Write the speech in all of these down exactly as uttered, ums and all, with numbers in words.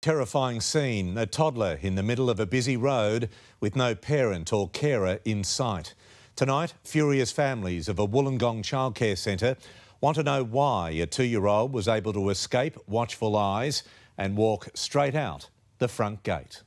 Terrifying scene, a toddler in the middle of a busy road with no parent or carer in sight. Tonight, furious families of a Wollongong childcare centre want to know why a two-year-old was able to escape watchful eyes and walk straight out the front gate.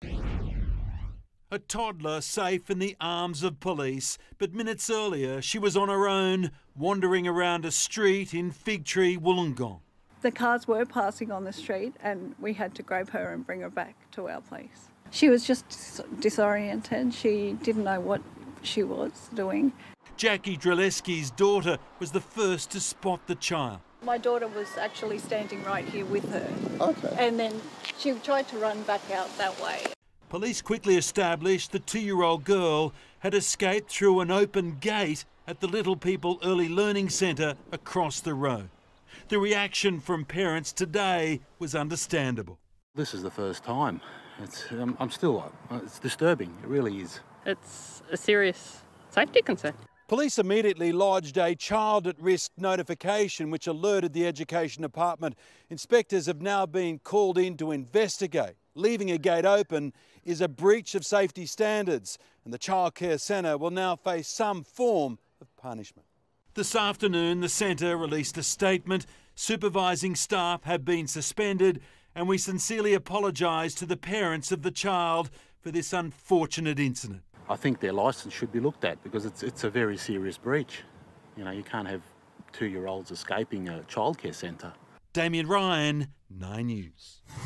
A toddler safe in the arms of police, but minutes earlier she was on her own, wandering around a street in Fig Tree, Wollongong. The cars were passing on the street and we had to grab her and bring her back to our place. She was just dis disoriented. She didn't know what she was doing. Jackie Dreleski's daughter was the first to spot the child. My daughter was actually standing right here with her. Okay. And then she tried to run back out that way. Police quickly established the two-year-old girl had escaped through an open gate at the Little People Early Learning Centre across the road. The reaction from parents today was understandable. This is the first time. It's, um, I'm still, uh, it's disturbing, it really is. It's a serious safety concern. Police immediately lodged a child at risk notification which alerted the Education Department. Inspectors have now been called in to investigate. Leaving a gate open is a breach of safety standards and the childcare centre will now face some form of punishment. This afternoon, the centre released a statement. Supervising staff have been suspended and we sincerely apologise to the parents of the child for this unfortunate incident. I think their licence should be looked at because it's, it's a very serious breach. You know, you can't have two-year-olds escaping a childcare centre. Damien Ryan, Nine News.